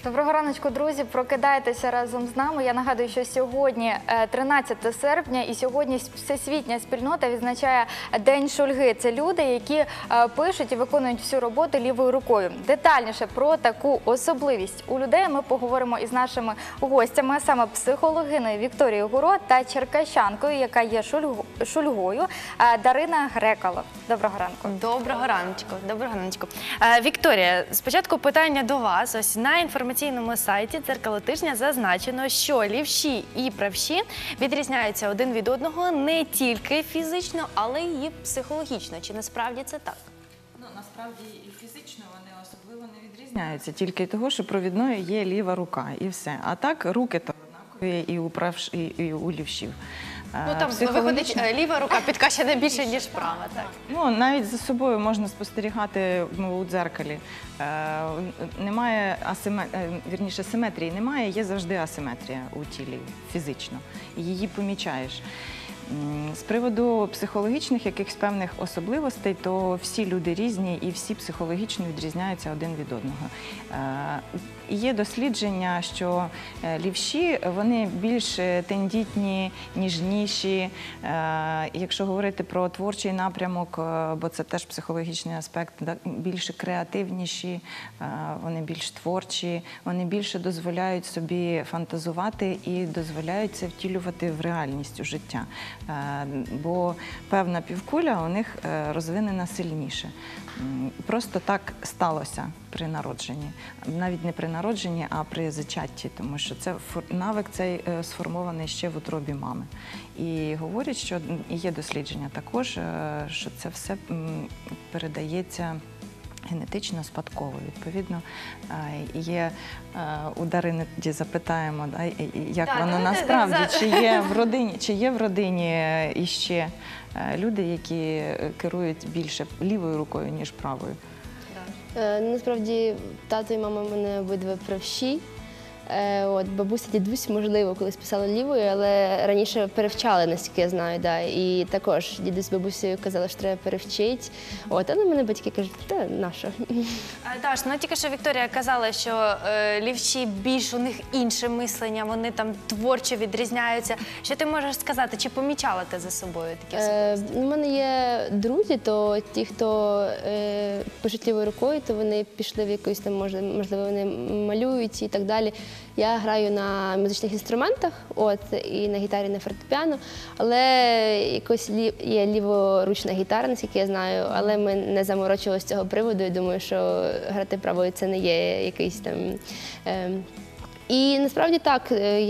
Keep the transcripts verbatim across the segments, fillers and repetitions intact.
Доброго раночку, друзі. Прокидайтеся разом з нами. Я нагадую, що сьогодні тринадцяте серпня і сьогодні всесвітня спільнота відзначає День шульги. Це люди, які пишуть і виконують всю роботу лівою рукою. Детальніше про таку особливість у людей ми поговоримо із нашими гостями, а саме психологиною Вікторією Гуро та черкащанкою, яка є шульгою, Дарина Грекало. Доброго ранку. Доброго раночку. Доброго раночку. Вікторія, спочатку питання до вас. Ось на інформаційному сайті «Дзеркало тижня» зазначено, що лівші і правші відрізняються один від одного не тільки фізично, але й психологічно. Чи насправді це так? Ну, насправді і фізично вони особливо не відрізняються, тільки того, що провідною є ліва рука і все. А так руки то однакові і у правш, і, і у лівшів. Ну, там виходить, ліва рука підкачана більше, ніж права, так? Ну, навіть за собою можна спостерігати у дзеркалі. Немає асиметрії, вірніше, симетрії немає, є завжди асиметрія у тілі фізично. І її помічаєш. З приводу психологічних якихось певних особливостей, то всі люди різні і всі психологічно відрізняються один від одного. Є дослідження, що лівші, вони більш тендітні, ніжніші. Якщо говорити про творчий напрямок, бо це теж психологічний аспект, більш креативніші, вони більш творчі, вони більше дозволяють собі фантазувати і дозволяють це втілювати в реальність у життя. Бо певна півкуля у них розвинена сильніше. Просто так сталося при народженні. Навіть не при народженні, а при зачатті, тому що це навик цей сформований ще в утробі мами. І говорять, що є дослідження також, що це все передається генетично спадково. Відповідно, є у Дарини, запитаємо, як воно насправді, чи є в родині, чи є в родині іще люди, які керують більше лівою рукою, ніж правою? Насправді, тато і мама в мене обидва правші. От, бабуся, дідусь, можливо, колись писали лівою, але раніше перевчали, наскільки я знаю, да. І також дідусь з бабусею казали, що треба перевчити. От, але мене батьки кажуть, та нащо? Даш, ну тільки що Вікторія казала, що е, лівші більш у них інше мислення, вони там творчо відрізняються. Що ти можеш сказати, чи помічала ти за собою такі особливості? Е, у мене є друзі, то ті, хто е, пишуть лівою рукою, то вони пішли в якусь там, можливо, вони малюють і так далі. Я граю на музичних інструментах, от, і на гітарі, і на фортепіано, але якось лів, є ліворучна гітара, наскільки я знаю, але ми не заморочувалися з цього приводу, і думаю, що грати правою це не є якийсь там… Е, І насправді так,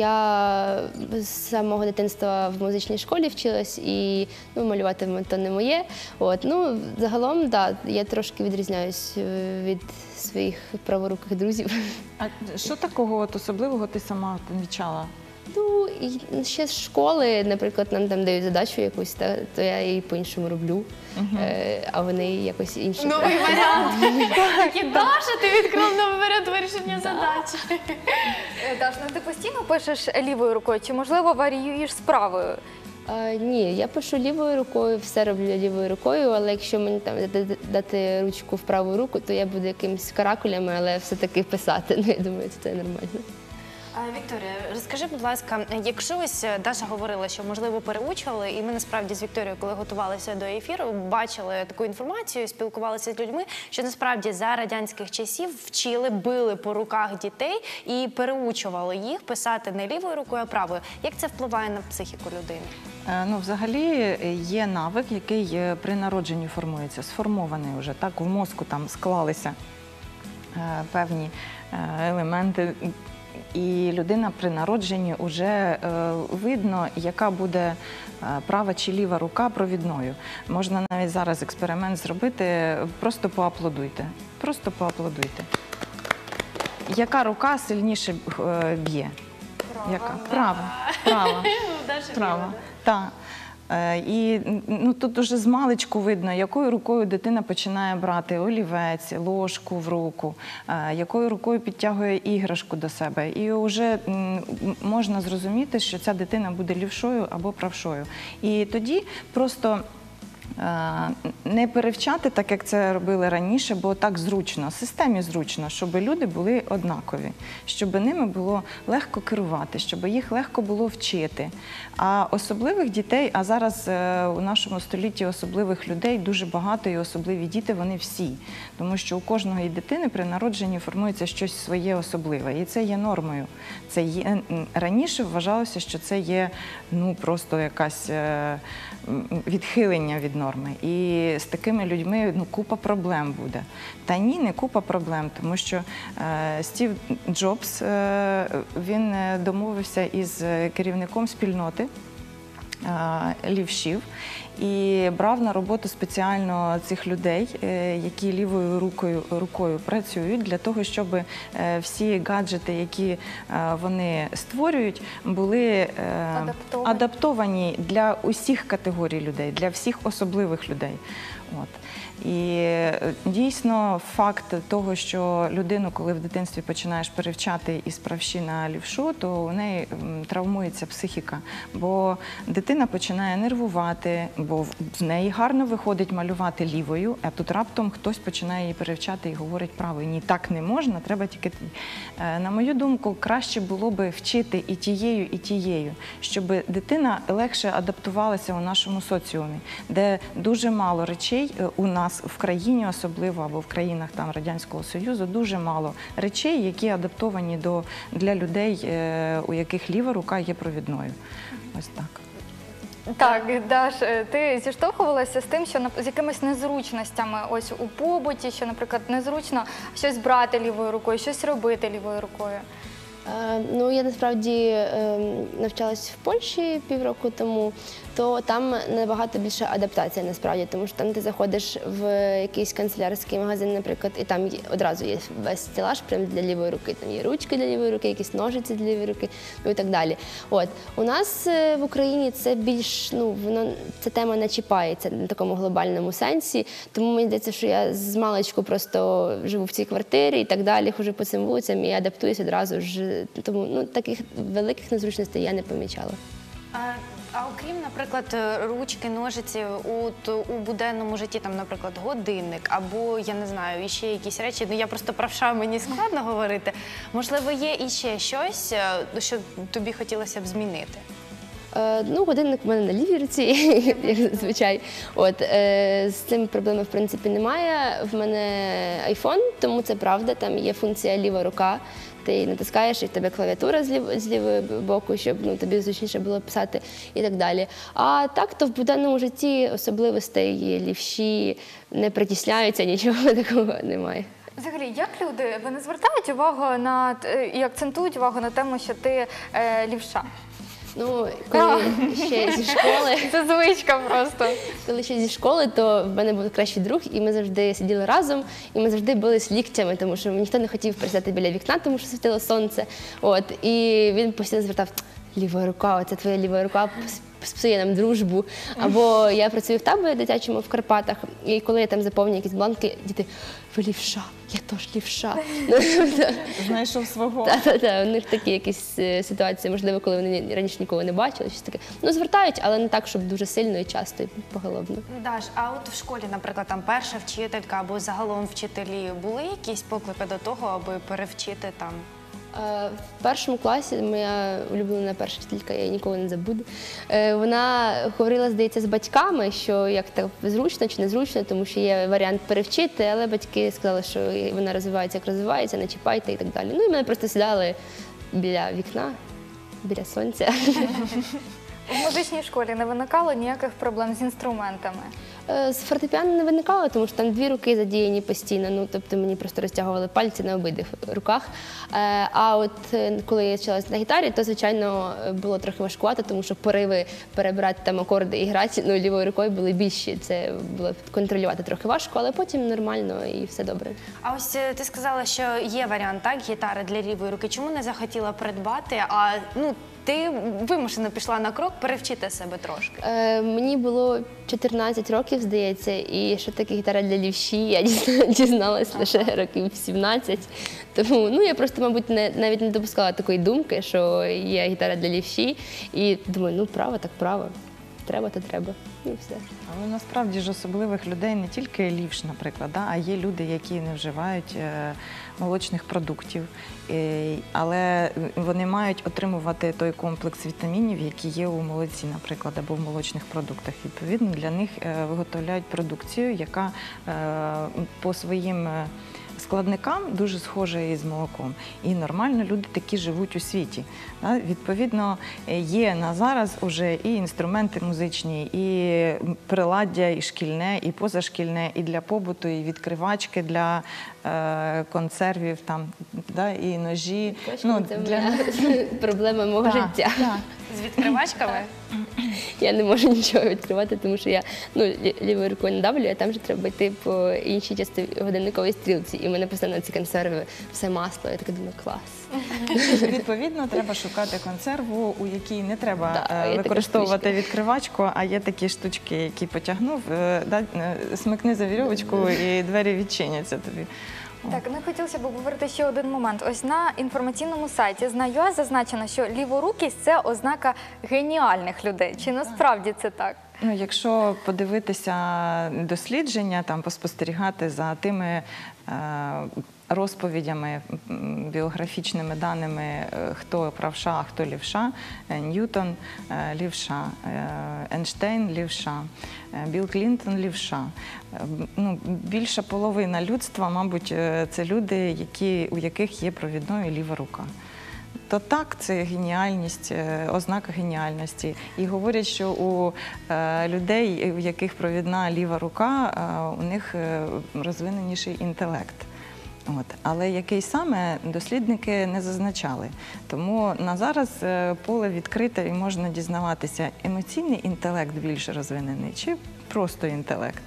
я з самого дитинства в музичній школі вчилась, і ну, малювати то не моє. От, ну, загалом, да, я трошки відрізняюсь від своїх праворуких друзів. А що такого от особливого ти сама помічала? Ну, і ще з школи, наприклад, нам там дають задачу якусь, та, то я її по-іншому роблю, uh-huh. е, а вони якось інші. Новий варіант. Такі, Даша, ти відкрила новий варіант вирішення задачі. Даш, ну ти постійно пишеш лівою рукою, чи, можливо, варіюєш з правою? А, ні, я пишу лівою рукою, все роблю лівою рукою, але якщо мені там дати ручку в праву руку, то я буду якимись каракулями, але все-таки писати. Ну, я думаю, це нормально. Вікторія, розкажи, будь ласка, якщо ось Даша говорила, що, можливо, переучували, і ми насправді з Вікторією, коли готувалися до ефіру, бачили таку інформацію, спілкувалися з людьми, що насправді за радянських часів вчили, били по руках дітей і переучували їх писати не лівою рукою, а правою. Як це впливає на психіку людини? Ну, взагалі є навик, який при народженні формується, сформований вже, так, в мозку там склалися певні елементи. І людина при народженні вже е, видно, яка буде е, права чи ліва рука провідною. Можна навіть зараз експеримент зробити, просто поаплодуйте. Просто поаплодуйте. Яка рука сильніше е, б'є? Права. Яка? Права. Права. Права. Так. І ну, тут уже змалечку видно, якою рукою дитина починає брати олівець, ложку в руку, якою рукою підтягує іграшку до себе. І вже можна зрозуміти, що ця дитина буде лівшою або правшою. І тоді просто е, не перевчати, так як це робили раніше, бо так зручно, системі зручно, щоб люди були однакові, щоб ними було легко керувати, щоб їх легко було вчити. А особливих дітей, а зараз е, у нашому столітті особливих людей дуже багато, і особливі діти вони всі. Тому що у кожної дитини при народженні формується щось своє особливе. І це є нормою. Це є, раніше вважалося, що це є ну, просто якась е, відхилення від норми. І з такими людьми ну, купа проблем буде. Та ні, не купа проблем, тому що е, Стів Джобс, е, він домовився із керівником спільноти лівшів і брав на роботу спеціально цих людей, які лівою рукою, рукою працюють, для того, щоб всі гаджети, які вони створюють, були адаптовані, адаптовані для усіх категорій людей, для всіх особливих людей. От. І дійсно факт того, що людину, коли в дитинстві починаєш перевчати із правші на лівшу, то у неї травмується психіка, бо дитина починає нервувати, бо в неї гарно виходить малювати лівою, а тут раптом хтось починає її перевчати і говорить правою. Ні, так не можна, треба тільки... На мою думку, краще було би вчити і тією, і тією, щоб дитина легше адаптувалася у нашому соціумі, де дуже мало речей у нас в країні особливо, або в країнах там Радянського Союзу, дуже мало речей, які адаптовані до, для людей, у яких ліва рука є провідною. Ось так. Так, Даш, ти зіштовхувалася з тим, що з якимись незручностями ось у побуті, що, наприклад, незручно щось брати лівою рукою, щось робити лівою рукою? Е, Ну, я насправді е, навчалась в Польщі півроку тому, то там набагато більша адаптація насправді, тому що там ти заходиш в якийсь канцелярський магазин, наприклад, і там є, одразу є весь стелаж прямо для лівої руки. Там є ручки для лівої руки, якісь ножиці для лівої руки, ну і так далі. От у нас е, в Україні це більш, ну воно ця тема не чіпається на такому глобальному сенсі. Тому мені здається, що я з маличку просто живу в цій квартирі і так далі, хожу по цим вулицям і адаптуюсь одразу ж. Тому ну, таких великих незручностей я не помічала. А, а окрім, наприклад, ручки, ножиці, у, у буденному житті, там, наприклад, годинник або, я не знаю, іще якісь речі, ну я просто правша, мені складно говорити. Можливо, є іще щось, що тобі хотілося б змінити? Е, ну, годинник в мене на лівій руці, як зазвичай. От, е, з цим проблеми, в принципі, немає. В мене айфон, тому це правда, там є функція ліва рука. Ти натискаєш, і в тебе клавіатура з, лів, з лівого боку, щоб ну, тобі зручніше було писати і так далі. А так, то в буденному житті особливостей лівші не притісняються, нічого такого немає. Взагалі, як люди, вони звертають увагу на, і акцентують увагу на тему, що ти е, лівша? Ну, коли ще зі школи, Це звичка просто. коли ще зі школи, то в мене був кращий друг, і ми завжди сиділи разом, і ми завжди бились ліктями, тому що ніхто не хотів присідати біля вікна, тому що світило сонце. От, і він постійно звертав: ліва рука, оце твоя ліва рука псує нам дружбу. Або я працюю в таборі дитячому в Карпатах, і коли я там заповнюю якісь бланки, діти: ви лівша, я теж лівша. Знайшов свого. Так-так, у них такі якісь ситуації, можливо, коли вони раніше ніколи не бачили, щось таке. Ну, звертають, але не так, щоб дуже сильно і часто, і поголовно. Даш, а от в школі, наприклад, там перша вчителька або загалом вчителі, були якісь поклики до того, аби перевчити там? В першому класі моя улюблена перша вчителька, я її ніколи не забуду. Вона говорила, здається, з батьками, що як так зручно чи незручно, тому що є варіант перевчити, але батьки сказали, що вона розвивається, як розвивається, не чіпайте і так далі. Ну і мене просто сідали біля вікна, біля сонця. В музичній школі не виникало ніяких проблем з інструментами? З фортепіано не виникало, тому що там дві руки задіяні постійно, ну, тобто мені просто розтягували пальці на обидвих руках. А от коли я вчилася на гітарі, то, звичайно, було трохи важкувато, тому що пориви перебирати там акорди і грати, ну, лівою рукою були більші. Це було контролювати трохи важко, але потім нормально і все добре. А ось ти сказала, що є варіант, так, гітари для лівої руки. Чому не захотіла придбати, а, ну, ти вимушено пішла на крок перевчити себе трошки? Е, мені було чотирнадцять років, здається, і що таке гітара для лівші, я дізналась лише років сімнадцять. Тому ну, я просто, мабуть, не, навіть не допускала такої думки, що є гітара для лівші. І думаю, ну право, так право. треба, то треба. І все. Але насправді ж особливих людей не тільки лівш, наприклад, да, а є люди, які не вживають е, молочних продуктів, е, але вони мають отримувати той комплекс вітамінів, які є у молоці, наприклад, або в молочних продуктах. Відповідно, для них е, виготовляють продукцію, яка е, по своїм е, складникам дуже схожа із молоком. І нормально люди такі живуть у світі. Да? Відповідно, є на зараз уже і інструменти музичні, і приладдя, і шкільне, і позашкільне, і для побуту, і відкривачки для е, консервів, там, да? І ножі. Ну, це для... моя проблема мого Так, життя. так. З відкривачками? Я не можу нічого відкривати, тому що я ну, лі- лівою рукою надавлюю, а там вже треба йти по іншій частині годинниковій стрілці. І в мене постійно ці консерви, все масло. Я така думаю, клас. Відповідно, треба шукати консерву, у якій не треба Да, е, є така використовувати штучка. відкривачку, а є такі штучки, які потягнув, е, да, е, смикни за вірьовочку і двері відчиняться тобі. Так, ну і хотілося б обговорити ще один момент. Ось на інформаційному сайті «Знаю.ua» зазначено, що ліворукість – це ознака геніальних людей. Чи насправді це так? Ну, якщо подивитися дослідження, там поспостерігати за тими е, розповідями, м, біографічними даними, е, хто правша, а хто лівша, е, Ньютон е, лівша, е, Ейнштейн лівша, е, Білл Клінтон лівша. Е, ну, більша половина людства, мабуть, е, це люди, які, у яких є провідною ліва рука. То так, це геніальність, е, ознака геніальності. І говорять, що у е, людей, у яких провідна ліва рука, е, у них е, розвиненіший інтелект. От. Але який саме, дослідники не зазначали. Тому на зараз е, поле відкрите і можна дізнаватися, емоційний інтелект більше розвинений чи просто інтелект.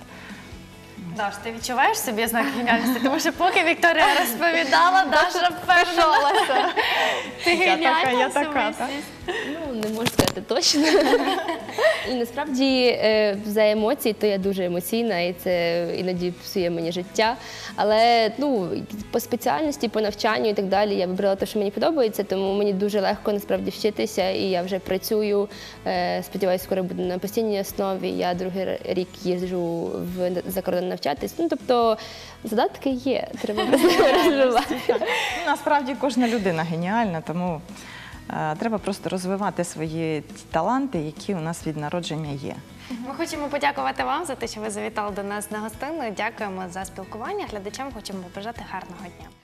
Даш, ти відчуваєш собі знак геніальності? Тому що поки Вікторія розповідала, Даша впевнилася. Ти Я така, геніальна я така, так? особистість. Ну, не можу сказати точно. І насправді е, за емоції, то я дуже емоційна, і це іноді псує мені життя. Але ну, по спеціальності, по навчанню і так далі, я вибрала те, що мені подобається, тому мені дуже легко насправді вчитися, і я вже працюю. Е, сподіваюся, скоро буду на постійній основі. Я другий рік їжджу в за кордон навчатись. Ну, тобто задатки є, треба просто розвивати. Ну, насправді кожна людина геніальна, тому е, треба просто розвивати свої ті таланти, які у нас від народження є. Ми хочемо подякувати вам за те, що ви завітали до нас на гостину. Дякуємо за спілкування. Глядачам хочемо побажати гарного дня.